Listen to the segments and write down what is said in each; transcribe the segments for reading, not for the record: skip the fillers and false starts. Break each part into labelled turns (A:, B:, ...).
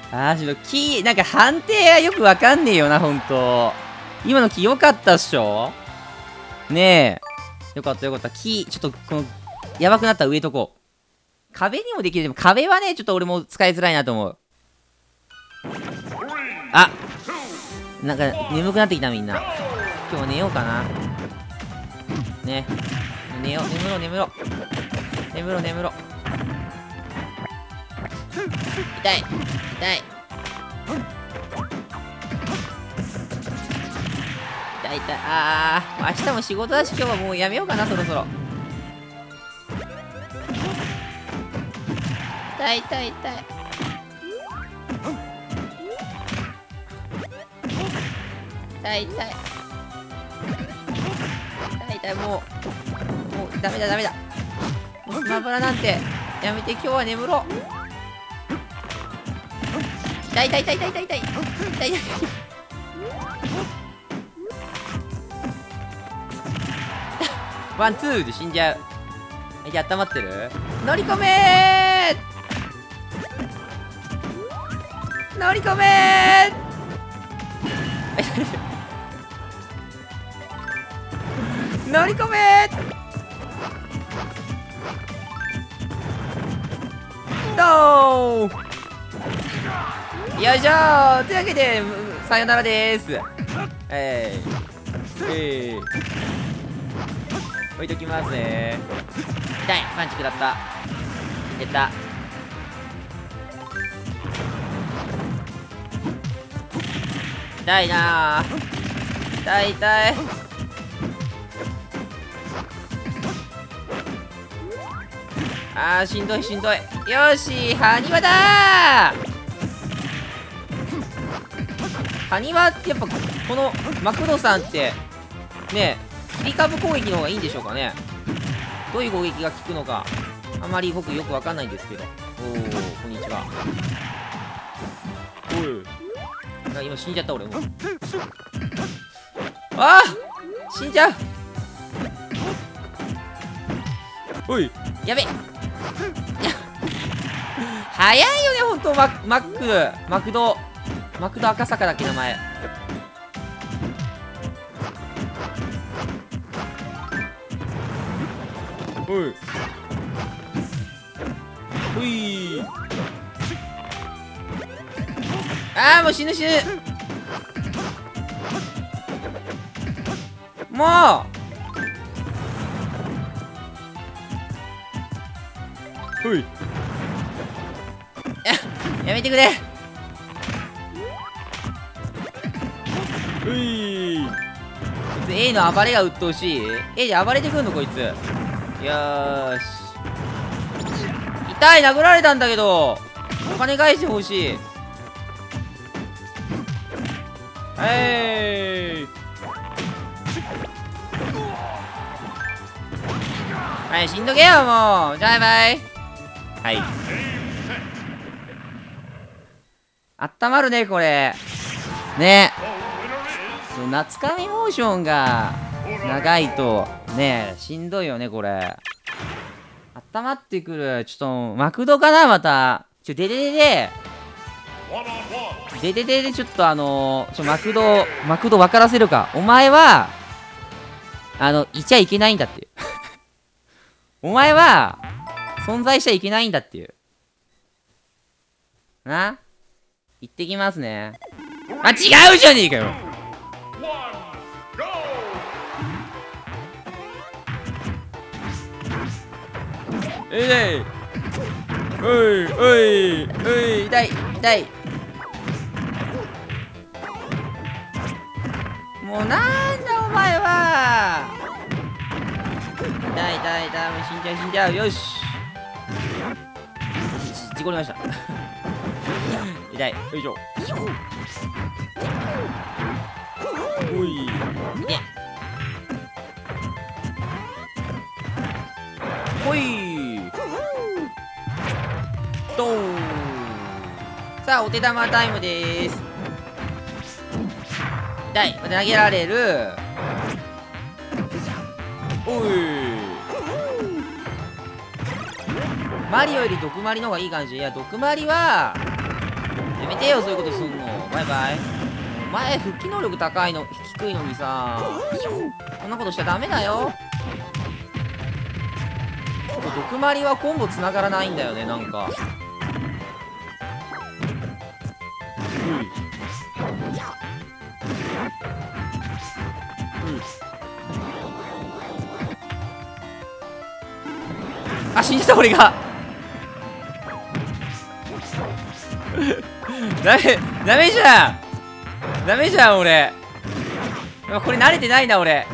A: ちょっとキー、なんか判定がよくわかんねえよな、ほんと。今のキーよかったっしょ。ねえ。よかったよかった。キー、ちょっとこの、やばくなったら上とこう。壁にもできる。でも壁はね、ちょっと俺も使いづらいなと思う。あ、なんか眠くなってきたみんな。今日寝ようかな。ね。寝よう、眠ろう、眠ろう。眠ろう、眠ろう。痛い、痛い。痛い痛い。明日も仕事だし、今日はもうやめようかな、そろそろ。痛い痛い痛い。痛い痛い。痛い痛い、もうダメだダメだ。もうスマブラなんてやめて、今日は眠ろう。痛い痛い痛い痛い痛い痛い痛い痛い。ワンツーで死んじゃう。じゃあ温まってる？乗り込めー、乗り込めー乗り込めー。ドーン。よいしょー。というわけでさよならでーす。置いときますね。痛い、パンチ食らった。出た。痛いなー、痛い痛い。しんどいしんどい。よし、ハニワだー。ハニワってやっぱこのマクドさんってね、切り株攻撃の方がいいんでしょうかね。どういう攻撃が効くのかあまり僕よくわかんないんですけど。おお、こんにちは。おい、今死んじゃった俺も。死んじゃう。おい、やべ。早いよね、ほんと。マクド赤坂だっけ、名前。おいほい。もう死ぬ死ぬ。もうほい。やめてくれ。ほい。A の暴れが鬱陶しい。A で暴れてくんのこいつ。よーし。痛い、殴られたんだけどお金返してほしい。はい、しんどけよもう。バイバイ。はい、あったまるねこれね。夏髪モーションが長いとねしんどいよねこれ。あったまってくる。ちょっとマクドかな、また。デデデでちょっとマクド分からせるか。お前はいちゃいけないんだっていうお前は存在しちゃいけないんだっていうな。行ってきますね。違うじゃねえかよ。おいおいおい、痛い痛い。もうなんだお前は。痛い痛い痛い。もう死んじゃう死んじゃう。よし、事故りました痛い。よいしょ。おいね。ほいドーン。さあお手玉タイムでーす。痛い。また投げられる。おい、マリオより毒マリの方がいい感じ。いや毒マリはやめてよ、そういうことすんの。バイバイ。お前復帰能力高いの低いのにさ、こんなことしちゃダメだよ。毒マリはコンボつながらないんだよね、なんか。あ、死んでた俺がダメじゃん、ダメじゃん俺。これ慣れてないな俺。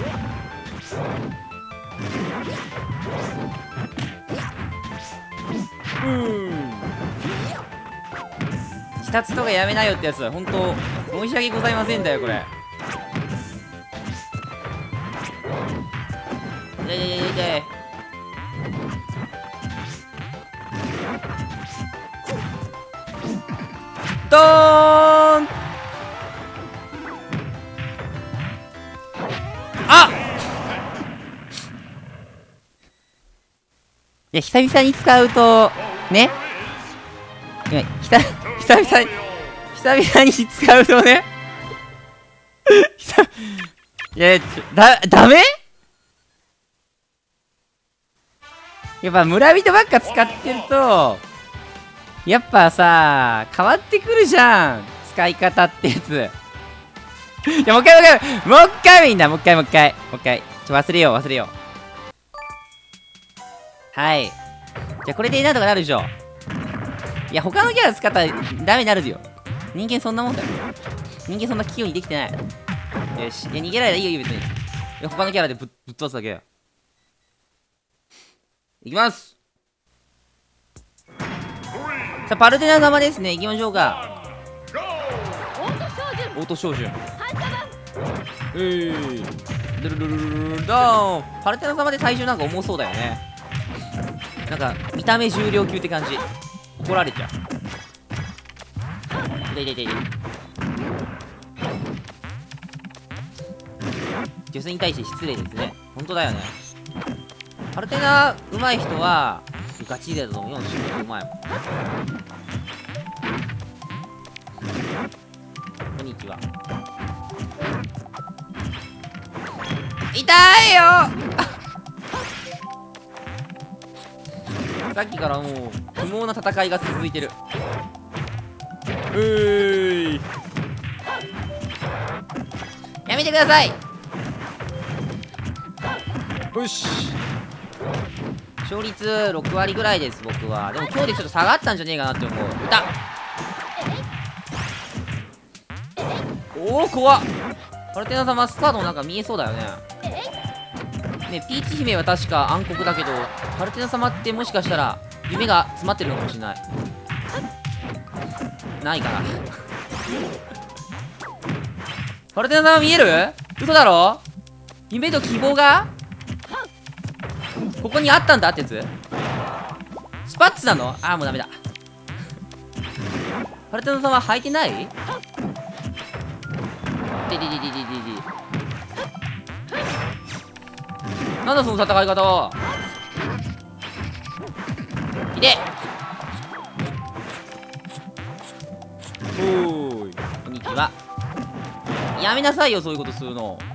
A: 視察とかやめなよってやつは本当申し訳ございませんだよこれ。痛い痛い痛い痛い。ドーン。あっ、いや久々に使うとね、いや久々に使うとねいやダメ。やっぱ村人ばっか使ってるとやっぱさ変わってくるじゃん使い方ってやつ。いやもう一回みんなもう一回忘れよう。はい、じゃあこれでなんとかなるでしょ。いや他のキャラ使ったらダメになるよ。人間そんなもんだよ。人間そんな器用にできてない。よし、いや逃げられたらいいよ別に。いや他のキャラでぶっ飛ばすだけよ。いきます。さあパルテナ様ですね。いきましょうか。オート照準。ドゥルルルルルドーン。パルテナ様で体重なんか重そうだよね。なんか見た目重量級って感じ。怒られちゃう。ジュスに対して失礼ですね。本当だよね。パルテナ上手い人はガチ勢だと思うよ。仕事うまいもん。こんにちは。痛いよさっきからもう不毛な戦いが続いてる。やめてください。よし、勝率6割ぐらいです僕は。でも今日でちょっと下がったんじゃねえかなって思う。おお怖っ。パルテナ様スタートもなんか見えそうだよね。ね、ピーチ姫は確か暗黒だけどパルテナ様ってもしかしたら夢が詰まってるのかもしれない。ないかなパルテナ様見える？嘘だろ？夢と希望がここにあったんだってやつ。スパッツなの？ああもうダメだ。パルテナ様履いてない？なんだその戦い方は。いでおーい、こんにちは。やめなさいよそういうことするの。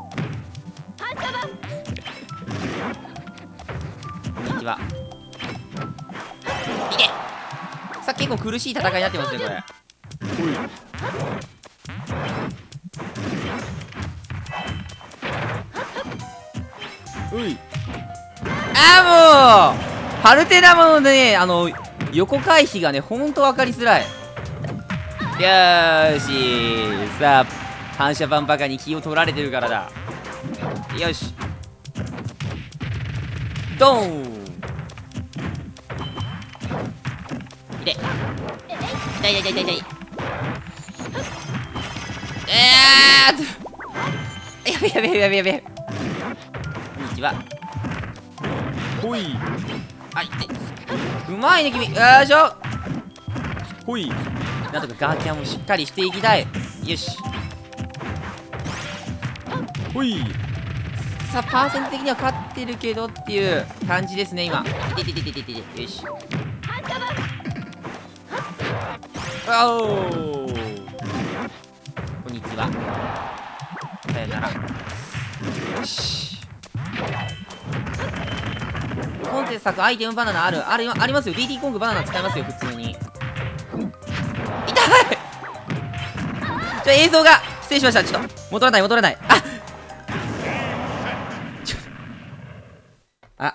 A: こんにちは。いでさあ結構苦しい戦いになってますねこれ。あーもうパルテナもね横回避がねほんと分かりづらい。よーしさあ反射板バカに気を取られてるからだ。よしドーン。痛いやべ。こんにちは。ほい。あ、痛い。うまいね君。よいしょ。ほい。なんとかガーキャンもしっかりしていきたい。よし。ほい。さあパーセント的には勝ってるけどっていう感じですね今。よし。 おー、こんにちは。さよなら。よし。コンテ作アイテムバナナありますよ。 DT コングバナナ使えますよ普通に。痛い。映像が失礼しました。ちょっと戻らないあ、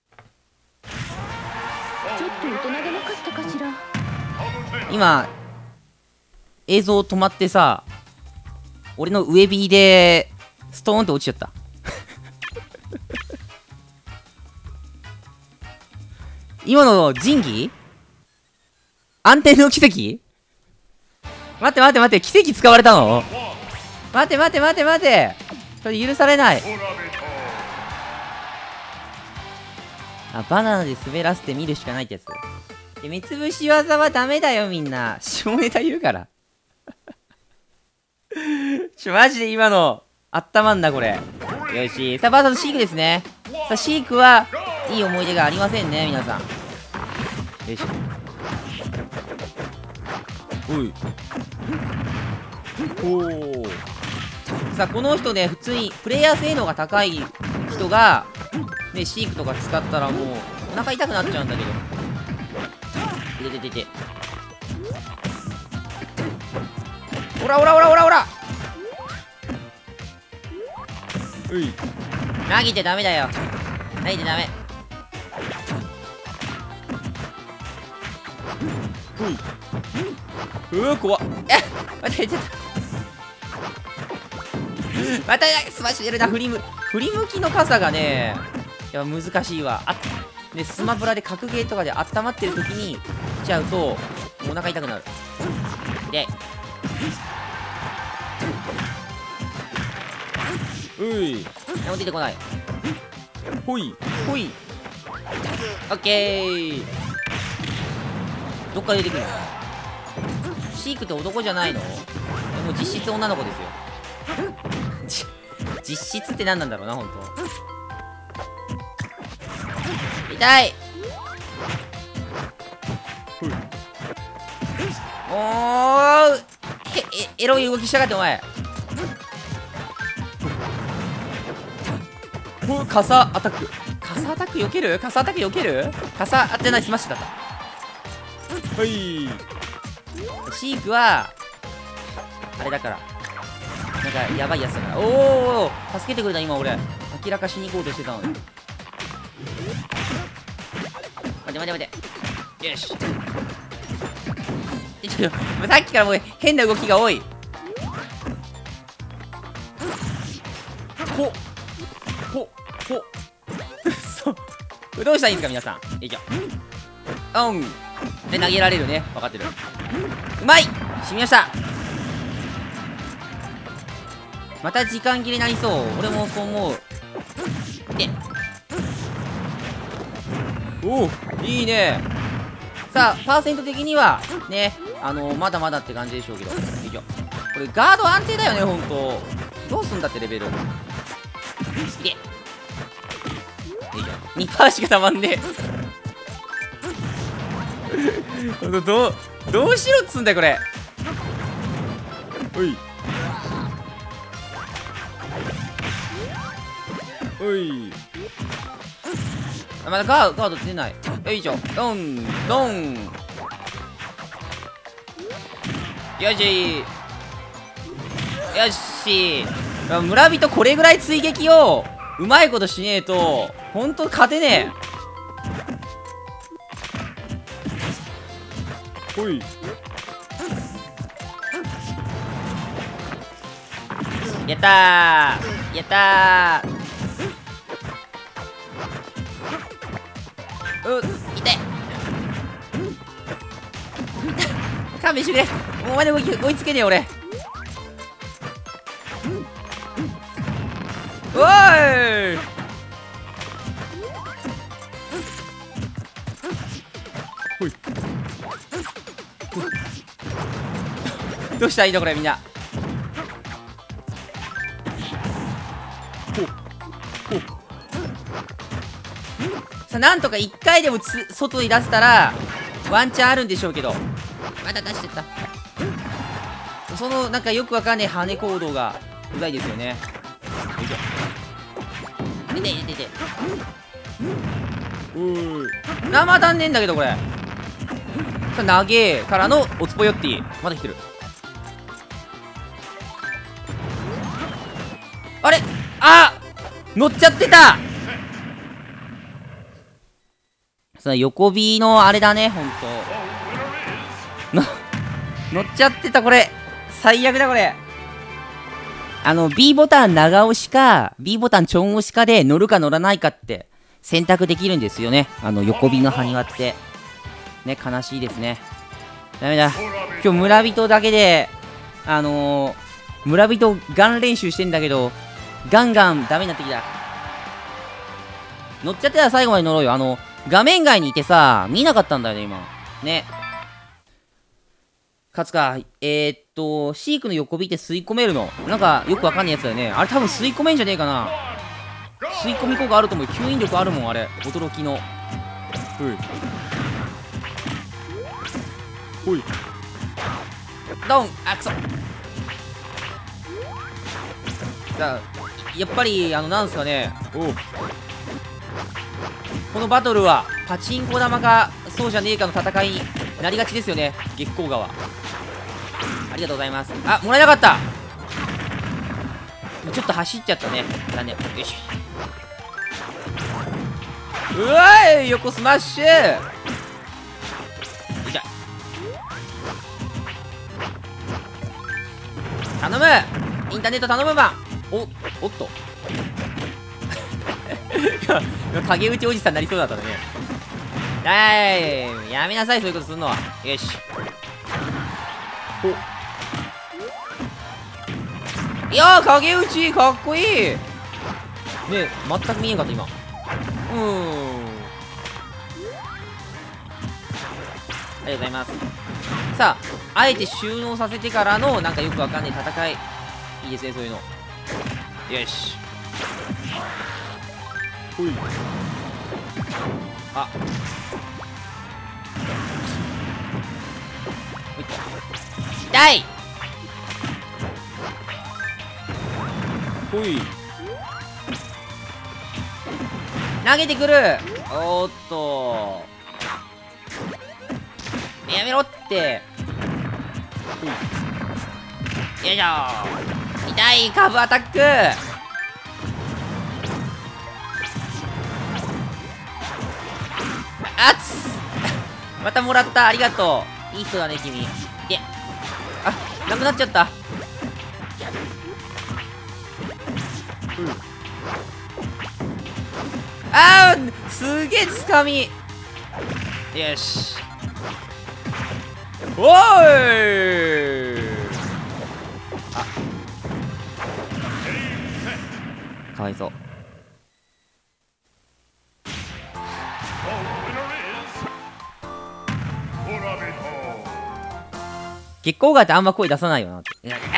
B: ちょっと大人げなかったかしら。
A: 今映像止まってさ、俺の上 B でストーンって落ちちゃった今の仁義安定の奇跡。待って、奇跡使われたの？待て、それ許されない。あ、バナナで滑らせて見るしかないってやつ。で、目つぶし技はダメだよみんな。下ネタ言うからマジで今のあったまんだこれ。よし、さあバーサスシークですね。さあシークはいい思い出がありませんね皆さん。よいしょ。おい、おお。さあこの人ね、普通にプレイヤー性能が高い人がねシークとか使ったらもうお腹痛くなっちゃうんだけど。ておらうい、投げてダメだよ。投げてダメ。怖っ。待って、またスマッシュ出るな。振り向きの傘がねやっぱ難しいわ。でスマブラで格ゲーとかで温まってる時に来ちゃうともうお腹痛くなる。で何も出てこない。ほいオッケー。どっから出てくるの？シークって男じゃないの？もう実質女の子ですよ実質って何なんだろうな、ほんと。痛い。おー、エロい動きしやがってお前。傘アタック避ける？傘当てない。スマッシュだった。はい。シークはあれだからなんかやばいやつだから。おお、助けてくれた今。俺明らかしに行こうとしてたのに。待て。よし。さっきからもう変な動きが多い。どうしたらいいんですか皆さん。よいしょ。オンで投げられるね。分かってる。うまい。しみました。また時間切れになりそう。俺もそう思う。でおお、いいね。さあパーセント的にはねまだまだって感じでしょうけど。よいしょ。これガード安定だよねほんと。どうすんだってレベル。いけ。よいしょ。2% しかたまんねえどうしろっつんだよこれ。おいまだガード出ない。よいしょ。ドンよし。村人これぐらい追撃をうまいことしねえとほんと勝てねえ。やったー。痛い。勘弁してくれ。お前で追いつけねえよ俺。おーい。どうしたらいいのこれみんな。さあなんとか1回でも外に出せたらワンチャンあるんでしょうけど。 また出しちゃった。そのなんかよくわかんない跳ね行動がうざいですよね。よいしょ。出て出て。またんねえんだけどこれ。さあ投げからのおつぽよってぃ。まだ来てる。あれ、乗っちゃってた。その横 B のあれだね、ほんと乗っちゃってた。これ最悪だこれ。B ボタン長押しか B ボタンちょん押しかで乗るか乗らないかって選択できるんですよね、横 B の埴輪ってね。悲しいですね。ダメだ、今日村人だけで村人ガン練習してんだけどガンガンダメになってきた。乗っちゃってたら最後まで乗ろうよ。画面外にいてさ見なかったんだよね今ね。勝つか。シークの横 B って吸い込めるのなんかよくわかんないやつだよね。あれ多分吸い込めんじゃねえかな。吸い込み効果あると思う。吸引力あるもんあれ。驚きの。ほいドン。くそ。さあやっぱりなんすかね。このバトルはパチンコ玉かそうじゃねえかの戦いになりがちですよね。月光川ありがとうございます。もらえなかった。ちょっと走っちゃったね。残念。よいしょ。うわい横スマッシュ。よいしょ。頼むインターネット頼むばん。おっと影打ちおじさんになりそうだったね。やめなさいそういうことすんのは。よし。いやー影打ちかっこいいね。全く見えんかった今。ありがとうございます。さああえて収納させてからのなんかよくわかんない戦いいいですねそういうの。よし。ほい。痛い。ほい。投げてくる。おっとやめろって。よいしょ。痛い。カブアタック。またもらった。ありがとう。いい人だね君。でなくなっちゃった。すげえつかみ。よし。おーい。かわいそう。月光川ってあんま声出さないよなって。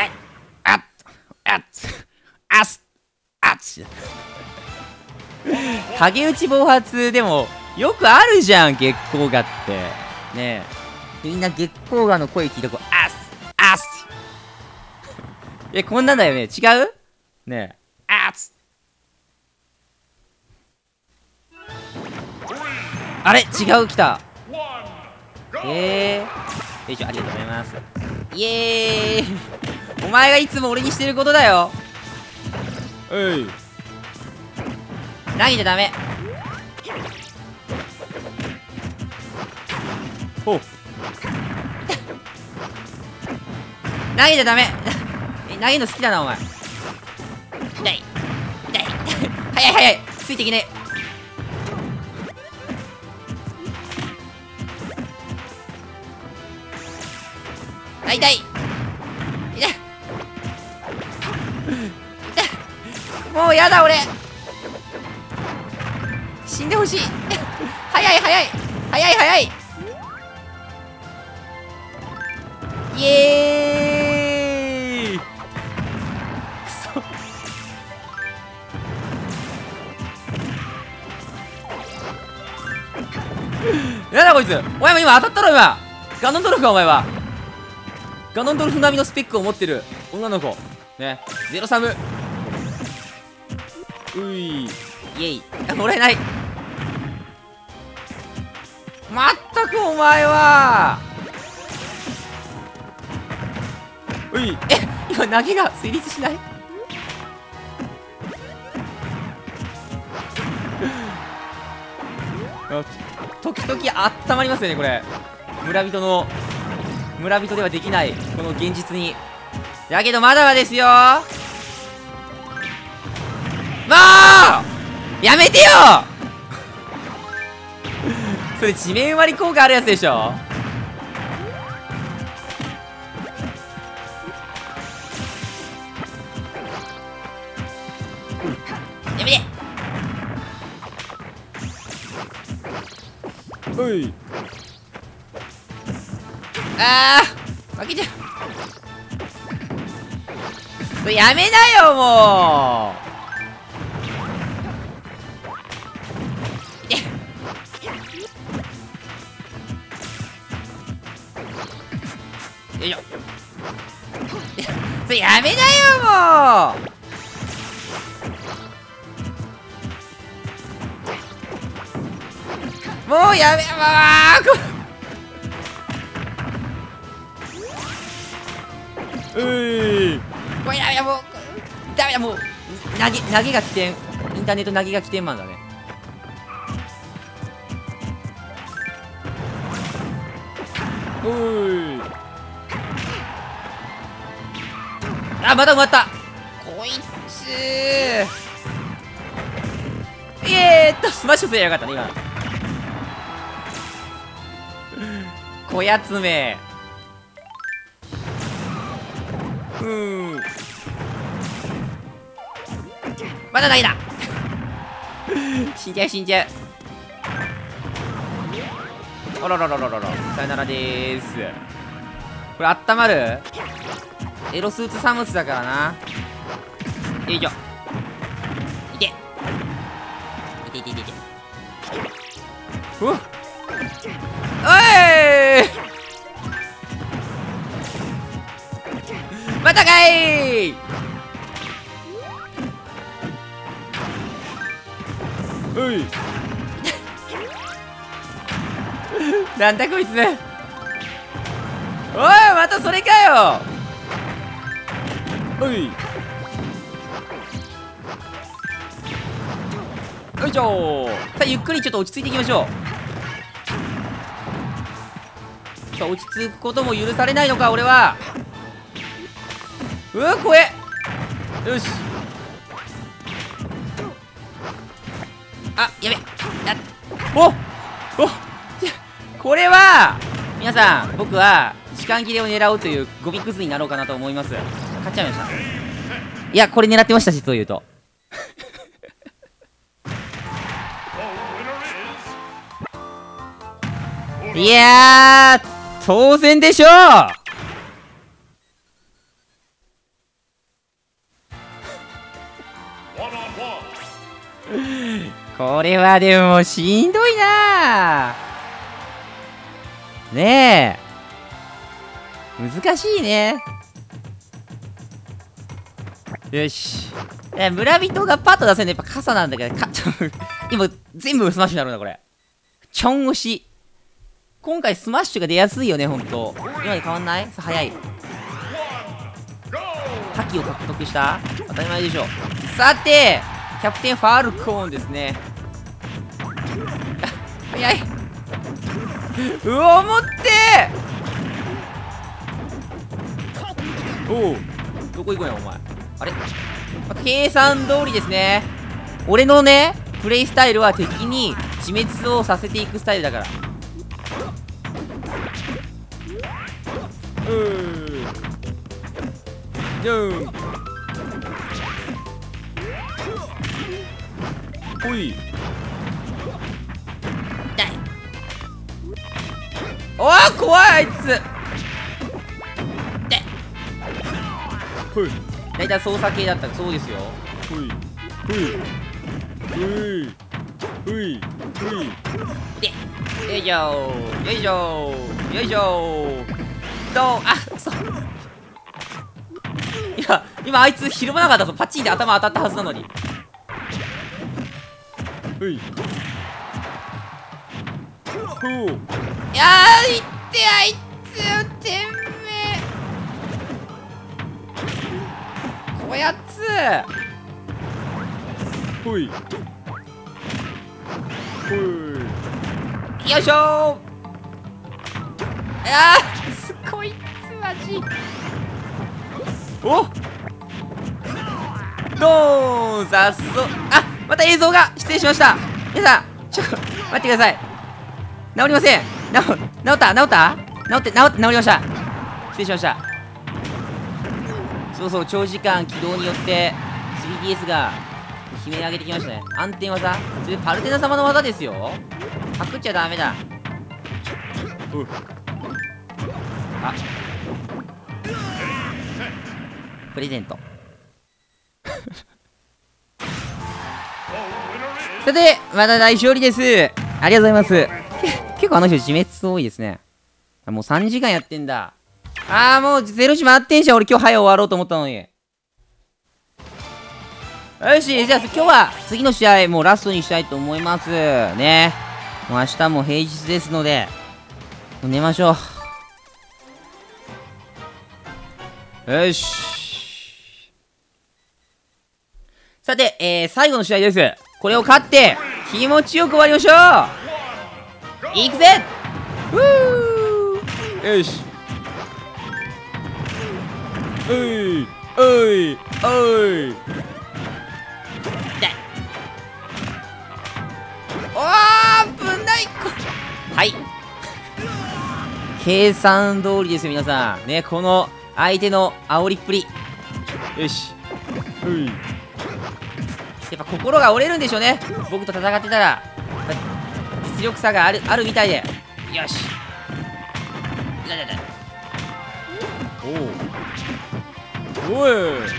A: 影打ち暴発でもよくあるじゃん月光河ってねえ。みんな月光河の声聞いてこうこんなんだよね。違うねえ。あれ違う。来た。よいしょ。ありがとうございます。イエーイお前がいつも俺にしてることだよ。投げちゃダメ。投げちゃダメ投げるの好きだなお前。痛い早いついていけねえ。痛いもうやだ俺。死んでほしい早いイエーイ。くそやだこいつ。お前も今当たったろ今。ガンノンドルかお前は。 ガノンドルフ並みのスペックを持ってる女の子ね。ゼロサム、ういイエイ。あ、もらえない。まったくお前は。うい、今投げが成立しない。時々あったまりますよねこれ。村人ではできないこの現実に。だけどまだはですよ。もうやめてよそれ地面割り効果あるやつでしょ。やめて。おい、あー負けちゃう。それやめなよもう。よいしょ。それやめなよもうやめ、これやめ、もうダメだ。もう投げが起点、インターネット投げが起点マンだね。あ、また埋まった。こいつスマッシュすればよかったね今。こやつめ。まだないだ死んじゃう死んじゃう。あらららららら、さよならでーす。これあったまるエロスーツサムスだからな。よいしょ。いていていていていて。おいまたかいおいなんだこいつ。おいまたそれかよ。おいよいしょ。さあゆっくりちょっと落ち着いていきましょう。さあ落ち着くことも許されないのか俺は。怖え。よし。あ、やべ。おこれは皆さん、僕は時間切れを狙うというゴミくずになろうかなと思います。買っちゃいました。いやこれ狙ってました、実を言うと。いやー当然でしょう。これはでもしんどいなねえ。難しいね。よし。村人がパッと出せるのやっぱ傘なんだけど、今全部スマッシュになるんだこれ。ちょん押し。今回スマッシュが出やすいよねほんと。今まで変わんない？早い。覇気を獲得した？当たり前でしょ。さてキャプテンファールコーンですね。早いうお持っておうどこ行くんやお前。あれ、計算通りですね。俺のねプレイスタイルは敵に自滅をさせていくスタイルだから。ほい痛い。おー怖いあいつ。でほい大体操作系だったらそうですよ。ほいほいほいほいほいでよいしょよいしょよいしょどうあそうや、今あいつひるまなかったぞ。パチンで頭当たったはずなのに。ふい。ほう。いやー、いってあいつ、てめえ。こやつ。ほい。ほい。よいしょー。いやー、すこいつマジ。おっドーンさっそ。あ、また映像が失礼しました。皆さんちょっと待ってください。治りません。治った治りました。失礼しました。そうそう、長時間起動によって 3DS が悲鳴上げてきましたね。暗転技、それパルテナ様の技ですよ。パクっちゃダメだ。あ、プレゼントさて、また大勝利です。ありがとうございます。結構あの人自滅多いですね。もう3時間やってんだ。あー、もう0時回ってんじゃん。俺今日早終わろうと思ったのに。よし、じゃあ今日は次の試合もうラストにしたいと思いますね。もう明日も平日ですので寝ましょう。よし。さて、最後の試合です。これを勝って気持ちよく終わりましょう。いくぜ。よし。おいおいおい。おー、危ない。はい、計算通りですよ皆さんね。この相手の煽りっぷり。よし。やっぱ心が折れるんでしょうね。僕と戦ってたら実力差があるみたいで。よし。おおい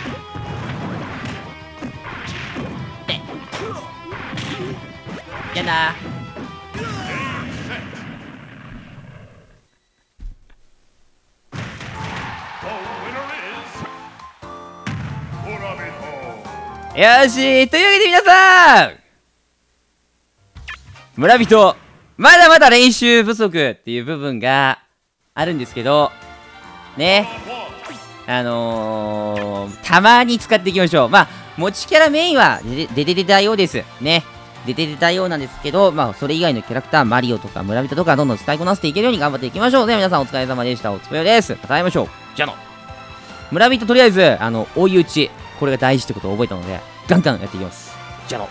A: やな。よし、というわけで皆さん、村人まだまだ練習不足っていう部分があるんですけどね。たまに使っていきましょう。まあ持ちキャラメインは出てたようですね。出てたようなんですけど、まあそれ以外のキャラクター、マリオとか村人とかどんどん使いこなせていけるように頑張っていきましょう。では皆さんお疲れ様でした。おつぽよです。たたえましょう。じゃあの村人とりあえず追い打ち、これが大事ってことを覚えたのでガンガンやっていきます。じゃあの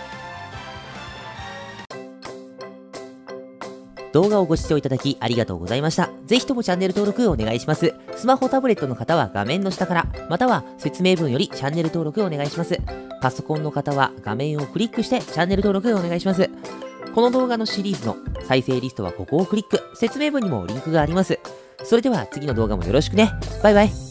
A: 動画をご視聴いただきありがとうございました。ぜひともチャンネル登録をお願いします。スマホタブレットの方は画面の下から、または説明文よりチャンネル登録をお願いします。パソコンの方は画面をクリックしてチャンネル登録をお願いします。この動画のシリーズの再生リストはここをクリック。説明文にもリンクがあります。それでは次の動画もよろしくね。バイバイ。